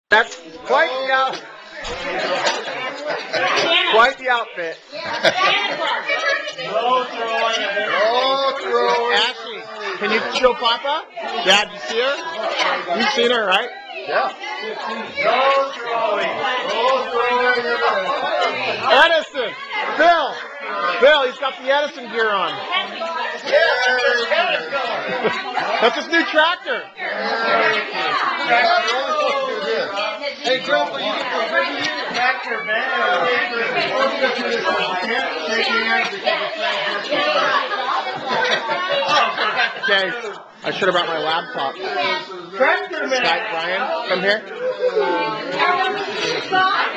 That's quite the outfit. No throwing. Ashley, can you show Papa? Dad, you see her? You've seen her, right? Yeah. No throwing. Edison! Bill, he's got the Edison gear on. That's his new tractor. Hey, Joe, you get the Tractor man. Okay, I should have brought my laptop. Tractor man. Ryan, come here.